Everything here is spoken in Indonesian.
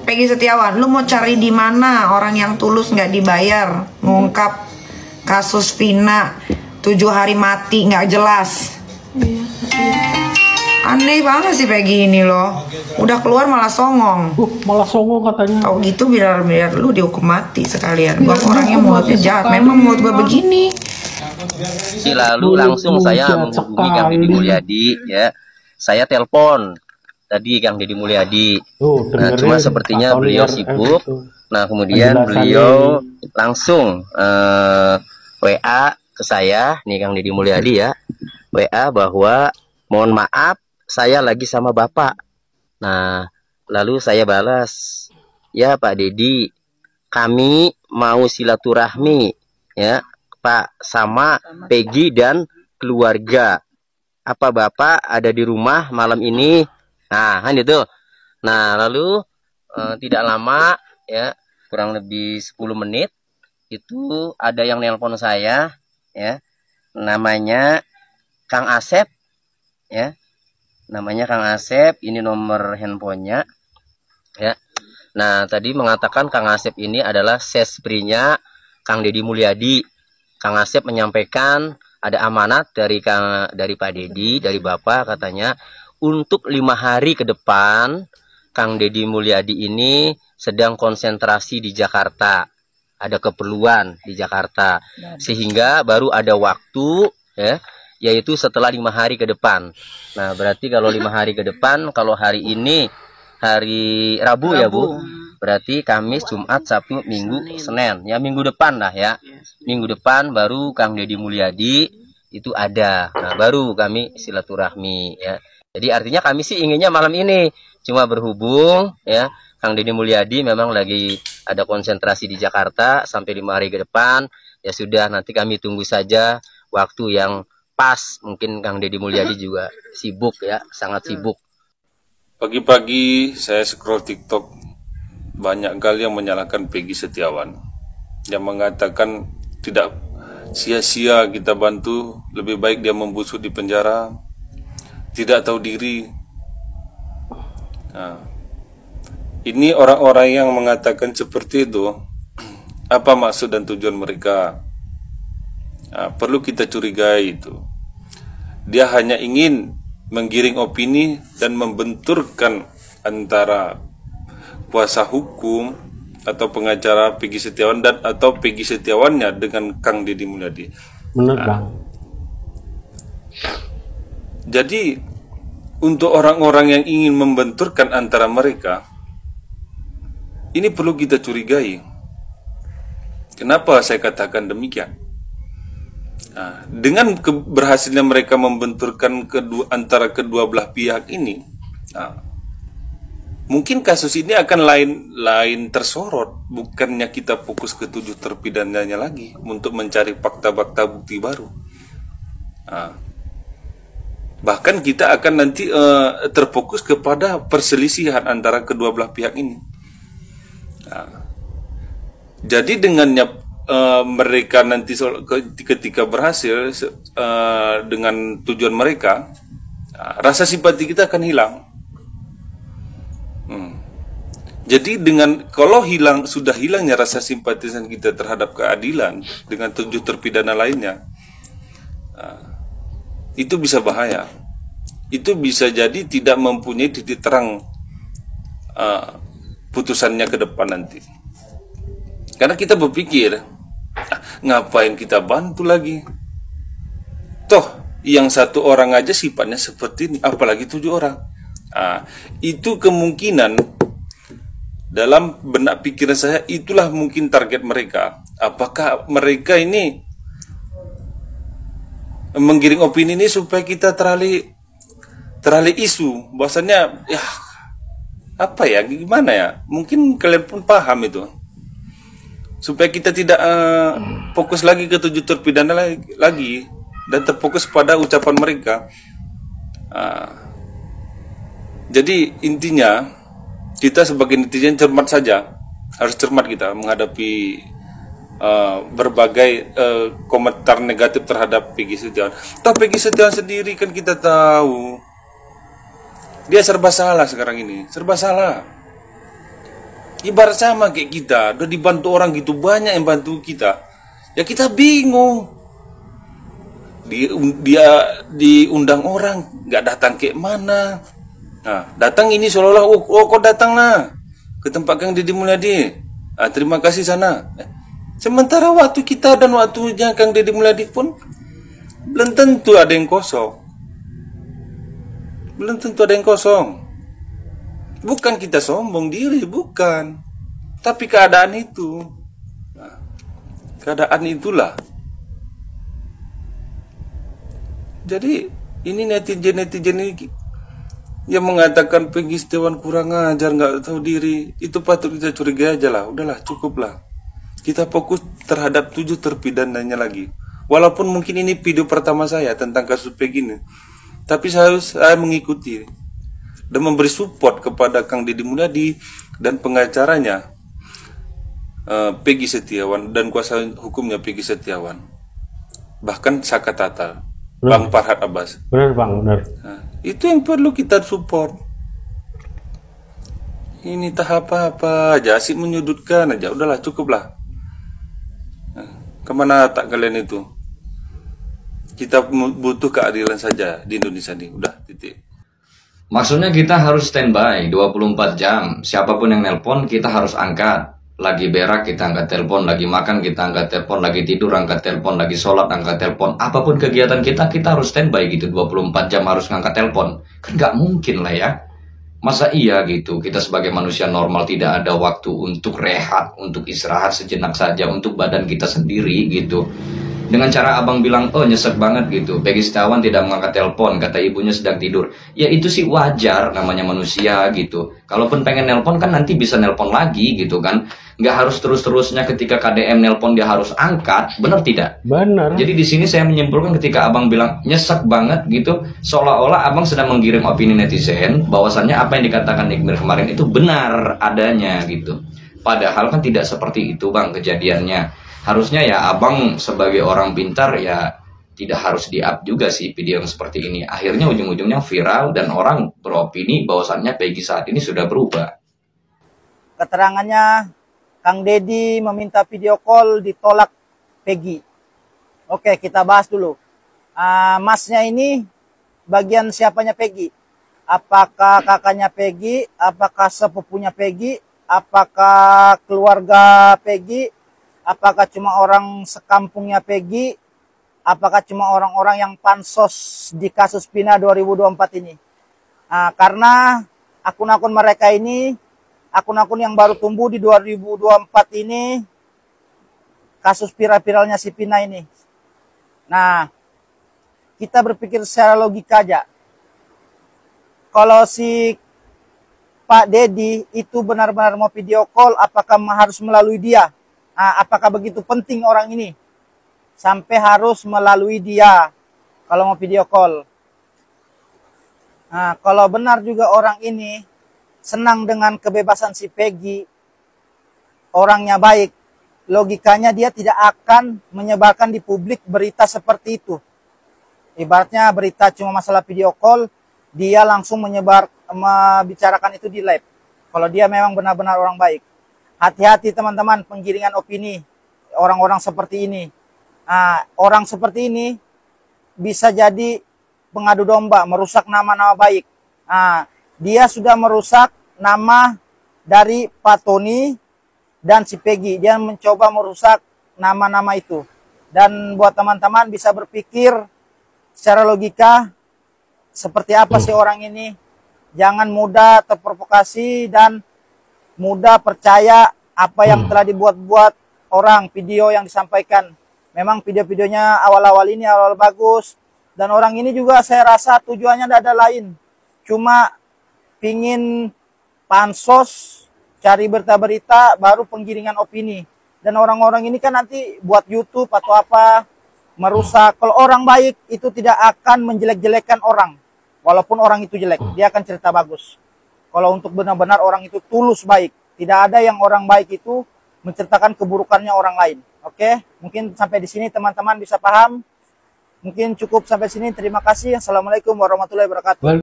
Peggy Setiawan, lu mau cari di mana orang yang tulus nggak dibayar, ngungkap kasus Vina 7 hari mati nggak jelas. Aneh banget sih Peggy ini loh. Udah keluar malah songong. Malah songong katanya. Tahu gitu biar lu dihukum mati sekalian. Gua orangnya mulutnya jahat. Memang mulut gua begini. Lalu langsung saya menghubungi Kang Deddy Mulyadi, ya. Saya telepon tadi Kang Deddy Mulyadi. Nah, cuma sepertinya beliau sibuk. Nah, kemudian beliau langsung WA ke saya, nih Kang Deddy Mulyadi ya. WA bahwa mohon maaf saya lagi sama Bapak. Nah, lalu saya balas, ya Pak Deddy, kami mau silaturahmi ya Pak sama Peggy dan keluarga. Apa Bapak ada di rumah malam ini? Nah, kan itu. Nah, lalu tidak lama ya, kurang lebih 10 menit itu ada yang nelpon saya ya. Namanya Kang Asep ya. Namanya Kang Asep, ini nomor handphonenya ya. Nah, tadi mengatakan Kang Asep ini adalah sesprinya Kang Deddy Mulyadi. Kang Asep menyampaikan ada amanat dari Pak Deddy, dari Bapak katanya untuk 5 hari ke depan Kang Deddy Mulyadi ini sedang konsentrasi di Jakarta, ada keperluan di Jakarta, sehingga baru ada waktu ya, yaitu setelah 5 hari ke depan. Nah, berarti kalau 5 hari ke depan, kalau hari ini hari Rabu ya Bu, berarti Kamis, Jumat, Sabtu, Minggu, Senin. Ya minggu depan lah ya. Minggu depan baru Kang Deddy Mulyadi itu ada. Nah, baru kami silaturahmi ya. Jadi artinya kami sih inginnya malam ini. Cuma berhubung ya, Kang Deddy Mulyadi memang lagi ada konsentrasi di Jakarta sampai 5 hari ke depan. Ya sudah, nanti kami tunggu saja waktu yang pas. Mungkin Kang Deddy Mulyadi juga sibuk ya, sangat sibuk. Pagi-pagi saya scroll TikTok, banyak kali yang menyalahkan Peggy Setiawan, yang mengatakan tidak sia-sia kita bantu, lebih baik dia membusuk di penjara, tidak tahu diri. Nah, ini orang-orang yang mengatakan seperti itu, apa maksud dan tujuan mereka? Nah, perlu kita curigai itu. Dia hanya ingin menggiring opini dan membenturkan antara kuasa hukum atau pengacara Peggy Setiawan dan atau Peggy Setiawannya dengan Kang Deddy Mulyadi. Benar Bang. Jadi untuk orang-orang yang ingin membenturkan antara mereka, ini perlu kita curigai. Kenapa saya katakan demikian? Nah, dengan berhasilnya mereka membenturkan antara kedua belah pihak ini, nah, mungkin kasus ini akan lain tersorot. Bukannya kita fokus ke 7 terpidananya lagi untuk mencari fakta-fakta bukti baru. Nah, bahkan kita akan nanti terfokus kepada perselisihan antara kedua belah pihak ini. Nah, jadi dengannya mereka nanti ketika berhasil dengan tujuan mereka, rasa simpati kita akan hilang. Jadi kalau sudah hilangnya rasa simpatisan kita terhadap keadilan dengan 7 terpidana lainnya, itu bisa bahaya. Itu bisa jadi tidak mempunyai titik terang putusannya ke depan nanti. Karena kita berpikir, ngapain kita bantu lagi? Toh yang 1 orang aja sifatnya seperti ini, apalagi 7 orang. Itu kemungkinan dalam benak pikiran saya, itulah mungkin target mereka. Apakah mereka ini menggiring opini ini supaya kita teralih isu, bahwasannya ya apa ya, gimana ya? Mungkin kalian pun paham itu. Supaya kita tidak fokus lagi ke 7 terpidana lagi dan terfokus pada ucapan mereka. Jadi intinya kita sebagai netizen cermat saja, harus cermat kita menghadapi berbagai komentar negatif terhadap Peggy Setiawan. Tapi Peggy Setiawan sendiri kan kita tahu dia serba salah sekarang ini, serba salah. Ibarat sama kayak kita, udah dibantu orang gitu banyak yang bantu kita, ya kita bingung. Dia diundang orang, nggak datang kayak mana. Nah, datang ini seolah-olah, oh kok datang lah ke tempat Kang Deddy Mulyadi. Terima kasih sana. Sementara waktu kita dan waktunya Kang Deddy Mulyadi pun belum tentu ada yang kosong. Belum tentu ada yang kosong. Bukan kita sombong diri, bukan. Tapi keadaan itu. Nah, keadaan itulah. Jadi ini netizen ini yang mengatakan Peggy Setiawan kurang ajar, nggak tahu diri, itu patut kita curigai aja lah. Udahlah, cukuplah. Kita fokus terhadap 7 terpidananya lagi. Walaupun mungkin ini video pertama saya tentang kasus Peggy ini, tapi saya mengikuti dan memberi support kepada Kang Deddy Mulyadi dan pengacaranya Peggy Setiawan dan kuasa hukumnya Peggy Setiawan, bahkan Saka Tatal, Bang Farhad Abbas. Benar Bang, benar. Nah, itu yang perlu kita support. Ini tahap apa aja, asik menyudutkan aja, udahlah cukuplah. Nah, kemana tak kalian itu? Kita butuh keadilan saja di Indonesia ini, udah titik. Maksudnya kita harus standby 24 jam. Siapapun yang nelpon kita harus angkat. Lagi berak kita angkat telepon, lagi makan kita angkat telepon, lagi tidur angkat telepon, lagi sholat angkat telepon. Apapun kegiatan kita harus standby gitu. 24 jam harus ngangkat telepon. Kan nggak mungkin lah ya. Masa iya gitu, kita sebagai manusia normal tidak ada waktu untuk rehat, untuk istirahat sejenak saja, untuk badan kita sendiri gitu. Dengan cara abang bilang, oh nyesek banget gitu, Peggy Setiawan tidak mengangkat telepon, kata ibunya sedang tidur. Ya itu sih wajar, namanya manusia gitu. Kalaupun pengen nelpon kan nanti bisa nelpon lagi gitu kan. Nggak harus terus-terusnya ketika KDM nelpon dia harus angkat, benar tidak? Benar. Jadi di sini saya menyimpulkan ketika abang bilang nyesek banget gitu, seolah-olah abang sedang menggiring opini netizen, bahwasannya apa yang dikatakan Nikmir kemarin itu benar adanya gitu. Padahal kan tidak seperti itu bang kejadiannya. Harusnya ya abang sebagai orang pintar ya tidak harus di-up juga sih video yang seperti ini. Akhirnya ujung-ujungnya viral dan orang beropini bahwasannya Peggy saat ini sudah berubah. Keterangannya Kang Deddy meminta video call ditolak Peggy. Oke, kita bahas dulu. Masnya ini bagian siapanya Peggy? Apakah kakaknya Peggy? Apakah sepupunya Peggy? Apakah keluarga Peggy? Apakah cuma orang sekampungnya Peggy? Apakah cuma orang-orang yang pansos di kasus Pina 2024 ini? Karena akun-akun mereka ini, akun-akun yang baru tumbuh di 2024 ini, kasus viral-viralnya si Pina ini. Nah, kita berpikir secara logika aja. Kalau si Pak Deddy itu benar-benar mau video call, apakah harus melalui dia? Apakah begitu penting orang ini sampai harus melalui dia kalau mau video call? Kalau benar juga orang ini senang dengan kebebasan si Peggy, orangnya baik, logikanya dia tidak akan menyebarkan di publik berita seperti itu. Ibaratnya berita cuma masalah video call, dia langsung membicarakan itu di live. Kalau dia memang benar-benar orang baik. Hati-hati teman-teman penggiringan opini orang-orang seperti ini. Orang seperti ini bisa jadi pengadu domba, merusak nama-nama baik. Dia sudah merusak nama dari Pak Tony dan si Peggy. Dia mencoba merusak nama-nama itu. Dan buat teman-teman bisa berpikir secara logika seperti apa sih orang ini. Jangan mudah terprovokasi dan mudah percaya apa yang telah dibuat-buat orang, video yang disampaikan. Memang video-videonya awal-awal ini awal bagus. Dan orang ini juga saya rasa tujuannya ada lain. Cuma pingin pansos, cari berita-berita, baru penggiringan opini. Dan orang-orang ini kan nanti buat YouTube atau apa, merusak. Kalau orang baik itu tidak akan menjelek-jelekan orang. Walaupun orang itu jelek, dia akan cerita bagus. Kalau untuk benar-benar orang itu tulus baik. Tidak ada yang orang baik itu menceritakan keburukannya orang lain. Oke, mungkin sampai di sini teman-teman bisa paham. Mungkin cukup sampai sini. Terima kasih. Assalamualaikum warahmatullahi wabarakatuh.